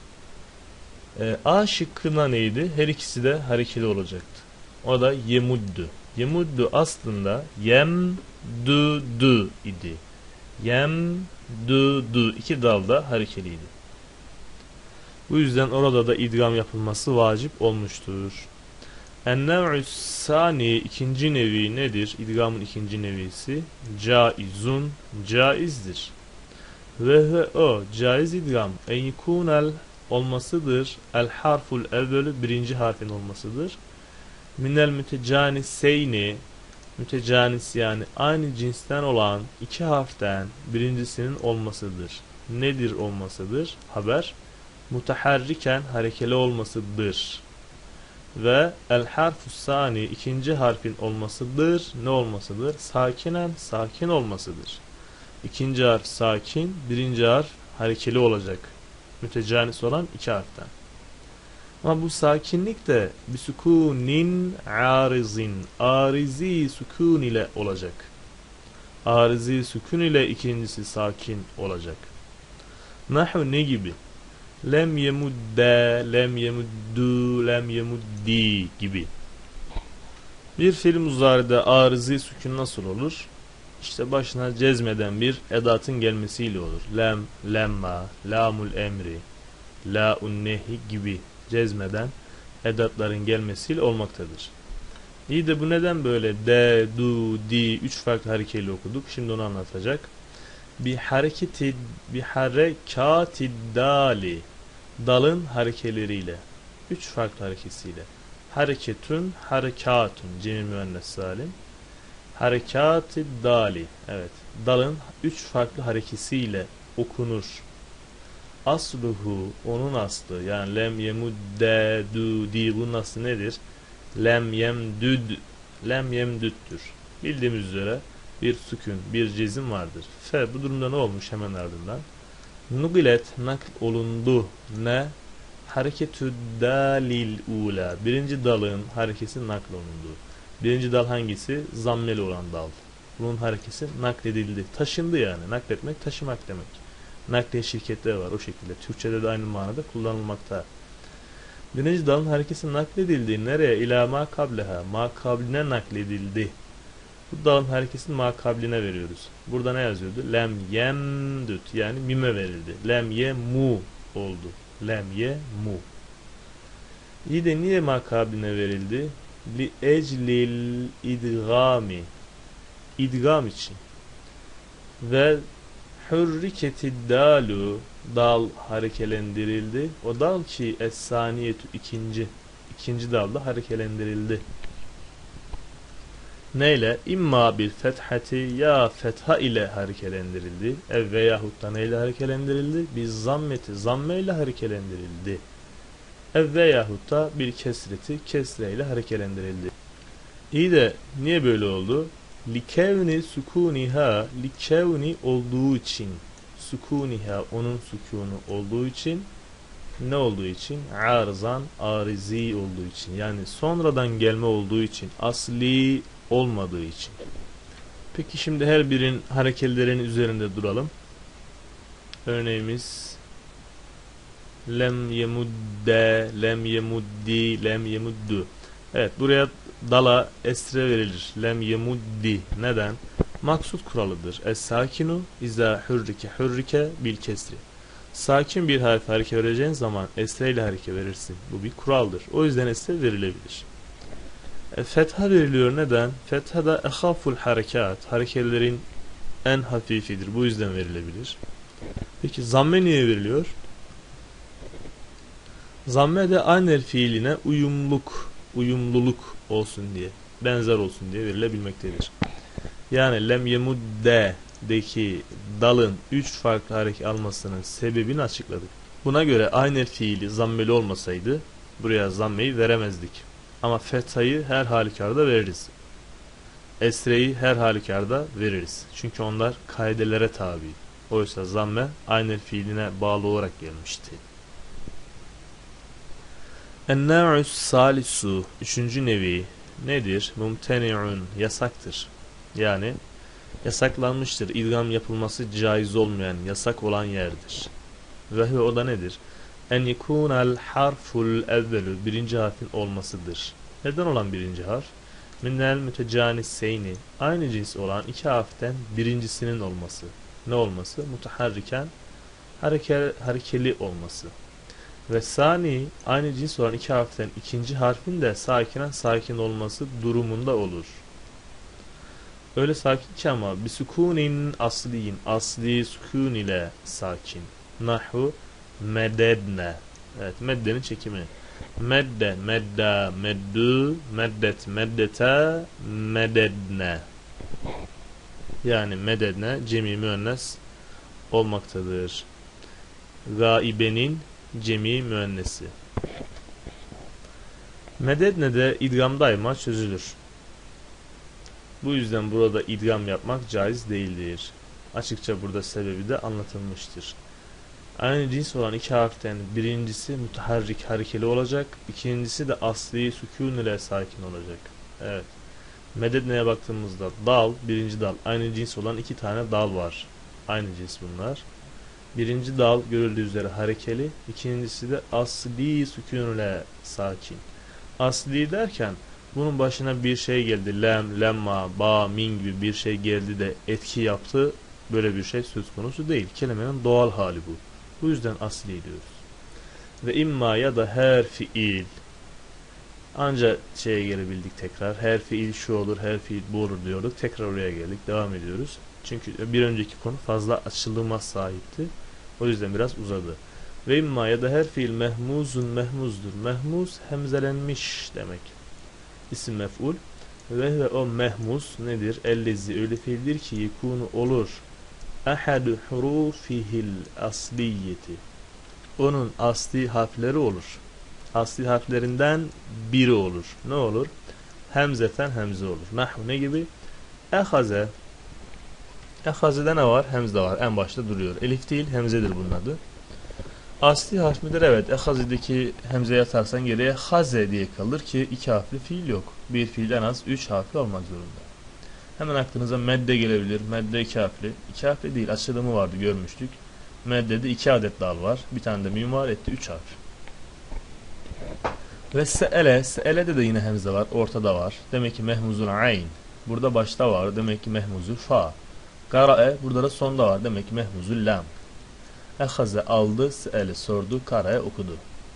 A şıkkına neydi? Her ikisi de harekeli olacaktı. O da yemuddu. Yemuddu aslında yemdudu idi. Yemdudu. İki dalda harekeliydi. Bu yüzden orada da idgam yapılması vacip olmuştur. En-nev'ü sani, ikinci nevi nedir? İdgamın ikinci nevisi caizun, caizdir. Ve o caiz idgam en yekunel olmasıdır. El harful evvelü, birinci harfin olmasıdır. Minel mütecaniseyni, mütecanis yani aynı cinsten olan iki harften birincisinin olmasıdır. Nedir olmasıdır? Haber. Muteharriken, harekeli olmasıdır. Ve el harfus sani, ikinci harfin olmasıdır. Ne olmasıdır? Sakinen, sakin olmasıdır. İkinci harf sakin, birinci harf harekeli olacak. Mütecanis olan iki harften. Ama bu sakinlik de bir sükunin arizin, arizi sükun ile olacak. Arizi sükun ile ikincisi sakin olacak. Nahu ne gibi? Lem yemudde, lem yemuddu, lem yemuddi gibi. Bir fiil muzari'de arizi sükun nasıl olur? İşte başına cezmeden bir edatın gelmesiyle olur. Lem, lemma, lamul emri, la'un nehi gibi cezmeden edatların gelmesiyle olmaktadır. İyi de bu neden böyle de, du, di 3 farklı harekeyle okuduk? Şimdi onu anlatacak. Bi harekati dali, dalın harekeleriyle. 3 farklı harekesiyle. Hareketun, harekatun, cemi müennes salim. Harekati dali, evet. Dalın 3 farklı harekesiyle okunur. Asluhu, onun aslı, yani lem yemudde du di, bunun aslı nedir? Lem yemdüd, lem yemdüttür. Bildiğimiz üzere bir sükun, bir cezim vardır. Fe, bu durumda ne olmuş hemen ardından? Nugilet, nakl olundu. Ne? Hareketü dalil ula, birinci dalın harekesi nakl olundu. Birinci dal hangisi? Zammeli olan dal. Bunun harekesi nakledildi. Taşındı yani. Nakletmek, taşımak demek. Nakliye şirketleri var o şekilde. Türkçede de aynı manada kullanılmakta. Birinci dalın harekesi nakledildi. Nereye? İlâ mâ kableha. Mâ kabline nakledildi. Bu dalın harekesini mâ kabline veriyoruz. Burada ne yazıyordu? Lem yemdüt, yani mime verildi. Lem ye mu oldu. Lem ye mu. İyi de niye mâ kabline verildi? Li eclil idgami. İdgam için. Ve hürriketi dalu, dal harekelendirildi. O dal ki es-saniyetü, ikinci dalda harekelendirildi. Neyle? İmma bil fethati, ya fetha ile harekelendirildi. Ev veyahut da neyle harekelendirildi? Biz zammeti, zamme ile harekelendirildi. Ev veyahut da bir kesreti, kesre ile harekelendirildi. İyi de niye böyle oldu? Likevni sukuniha, likevni olduğu için, sukuniha onun sukunu olduğu için, ne olduğu için? Arzan, arizi olduğu için, yani sonradan gelme olduğu için, asli olmadığı için. Peki şimdi her birin hareketlerinin üzerinde duralım. Örneğimiz lem yemudde, lem yemuddi, lem yemuddu. Evet, buraya dala esre verilir. Lem yemuddi. Neden? Maksut kuralıdır. Es-sakinu izâ hürrike bil kesri. Sakin bir harf hareket vereceğin zaman esre ile hareket verirsin. Bu bir kuraldır. O yüzden esre verilebilir. Fetha veriliyor. Neden? Fetha da ehaful harekat. Hareketlerin en hafifidir. Bu yüzden verilebilir. Peki zamme niye veriliyor? Zamme de anel fiiline uyumluluk olsun diye, benzer olsun diye verilebilmektedir. Yani lem yemudde'deki dalın 3 farklı hareket almasının sebebini açıkladık. Buna göre aynı fiili zammeli olmasaydı buraya zammeyi veremezdik. Ama fethayı her halükarda veririz. Esreyi her halükarda veririz. Çünkü onlar kaidelere tabi. Oysa zamme aynı fiiline bağlı olarak gelmişti. En-nâ'us salisu, üçüncü nevi nedir? Mumteni'un, yasaktır. Yani yasaklanmıştır. İdgam yapılması caiz olmayan, yasak olan yerdir. Ve o da nedir? En yekunel harful evvelü, birinci harfin olmasıdır. Neden olan birinci harf? Minel mütecaniseyni, aynı cins olan iki harften birincisinin olması. Ne olması? Mutaharriken, harekeli olması. Ve sani, aynı cins olan iki harften ikinci harfin de sakin olması durumunda olur. Öyle sakin ki ama bisukunin asliyin, asli sukun ile sakin. Nahu mededne. Evet, meddenin çekimi. Medde, medda, meddu, meddet, meddete, mededne. Yani mededne cemi müennes olmaktadır. Gaibenin cemi müennesi. Mededne de idgam daima çözülür. Bu yüzden burada idgam yapmak caiz değildir. Açıkça burada sebebi de anlatılmıştır. Aynı cins olan iki harften birincisi mutaharrik harekeli olacak, ikincisi de asli sükun ile sakin olacak. Evet. Mededne'ye baktığımızda dal, birinci dal, aynı cins olan iki tane dal var. Aynı cins bunlar. Birinci dal görüldüğü üzere harekeli, ikincisi de asli sükun ile sakin. Asli derken bunun başına bir şey geldi, lem, lemma, ba, min gibi bir şey geldi de etki yaptı. Böyle bir şey söz konusu değil. Kelimenin doğal hali bu. Bu yüzden asli diyoruz. Ve imma ya da her fiil Anca şeye gelebildik tekrar. Her fiil şu olur, her fiil bu olur diyorduk. Tekrar oraya geldik. Devam ediyoruz. Çünkü bir önceki konu fazla açılıma sahipti. O yüzden biraz uzadı. Ve imma ya da her fiil mehmuzun mehmuzdur. Mehmuz hemzelenmiş demek. İsim mef'ul. Ve o mehmuz nedir? Ellezi öyle fiildir ki yekunu olur. Ahadu hurufihil asliyeti. Onun asli harfleri olur. Asli harflerinden biri olur. Ne olur? Hemzeten hemze olur. Nahu ne gibi? Ehaze. Ehaze'de ne var? Hemze var. En başta duruyor. Elif değil, hemzedir bunun adı. Asli harf midir? Evet. Ehaze'deki hemzeye atarsan geriye haze diye kalır ki iki harfli fiil yok. Bir fiil en az 3 harfli olmak zorunda. Hemen aklınıza medde gelebilir. Medde 2 harfli. 2 harfli değil. Açılımı vardı, görmüştük. Medde'de 2 adet dal var. Bir tane de mim var. Etti 3 harf. Ve se'ele. Se'ele'de de yine hemze var. Ortada var. Demek ki mehmuzun ayn. Burada başta var. Demek ki mehmuzul fa. Kara'e. Burada da sonda var. Demek ki mehmuzul lam. Ehaze aldı. Se'ele sordu. Kara'e okudu.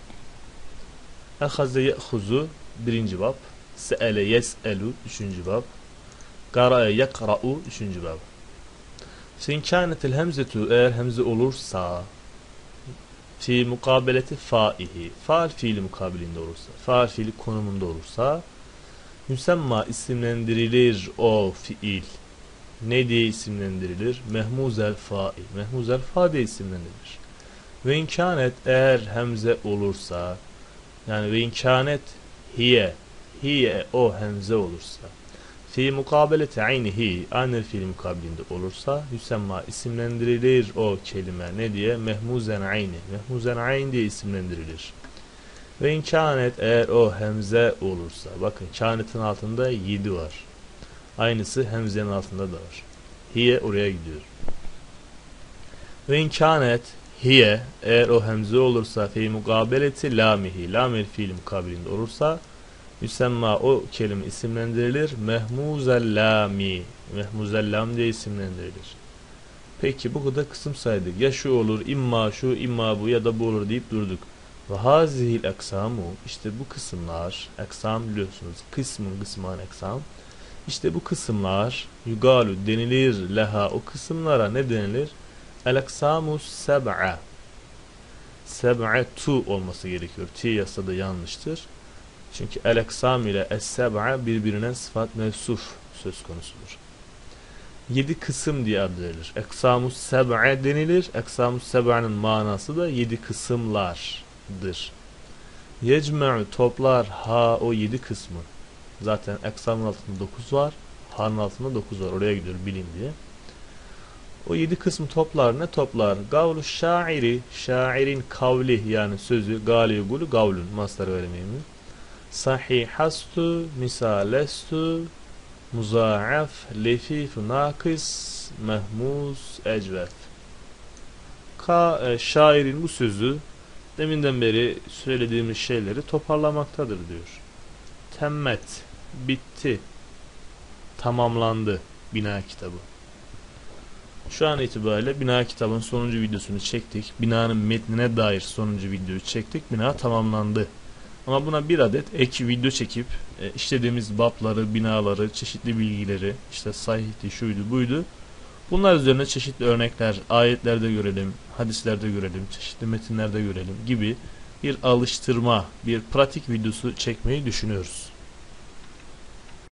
Ehaze ye'huzu birinci bab. Se'ele yes'elu üçüncü bab. Kara'e yekra'u üçüncü bab. Fin kânetil hemzetu eğer hemze olursa fi mukabeleti faihi. Faal fiili mukabilinde olursa. Faal fiili konumunda olursa müsemma isimlendirilir o fiil. Ne diye isimlendirilir? Mehmuzel fa'i. Mehmuzel fa diye isimlendirilir. Ve inkânet eğer hemze olursa yani ve inkânet hiye. Hiye o hemze olursa. Fi mukabeleti aynihi aynı fiil mukabilinde olursa yüsemma isimlendirilir o kelime ne diye? Mehmuzen ayni. Mehmuzen ayn diye isimlendirilir. Ve inkânet eğer o hemze olursa bakın kânetin altında 7 var. Aynısı hemzenin altında da var. Hiye oraya gidiyor. Ve inkânet hiye eğer o hemze olursa fi mukabeleti lamihi. Lamil fiil mukabilinde olursa yüsemma o kelime isimlendirilir. Mehmuzel lami. Mehmuzel lam diye isimlendirilir. Peki bu kadar kısım saydık. Ya şu olur, imma şu, imma bu ya da bu olur deyip durduk. Ve hazihil eksamu. İşte bu kısımlar. Eksam biliyorsunuz. Kısman eksam. İşte bu kısımlar. Yugalu denilir leha. O kısımlara ne denilir? El eksamu seb'a. Seb'atu olması gerekiyor. T yazsa da yanlıştır. Çünkü el-eksam ile es-seb'a birbirine sıfat mevsuf söz konusudur. 7 kısım diye adı verilir. Eksamus seb'a denilir. Eksamus seb'anın manası da 7 kısımlardır. Yecme'u toplar ha o 7 kısmı. Zaten eksamın altında 9 var. Ha'nın altında 9 var. Oraya gidiyor bilin diye. O 7 kısmı toplar. Ne toplar? Gavlu şairi. Şairin kavli yani sözü. Gali yugulu gavlun. Mastar vermeyeyim mi? Sahihastu, misalestu, muzaaf, lefif, nakis, mehmuz, ecvef. Şairin bu sözü deminden beri söylediğimiz şeyleri toparlamaktadır diyor. Temmet, bitti, tamamlandı bina kitabı. Şu an itibariyle bina kitabının sonuncu videosunu çektik. Binanın metnine dair sonuncu videoyu çektik. Bina tamamlandı. Ama buna bir adet ek video çekip işlediğimiz babları, binaları, çeşitli bilgileri, işte sahihti, şuydu, buydu. Bunlar üzerine çeşitli örnekler, ayetlerde görelim, hadislerde görelim, çeşitli metinlerde görelim gibi bir alıştırma, bir pratik videosu çekmeyi düşünüyoruz.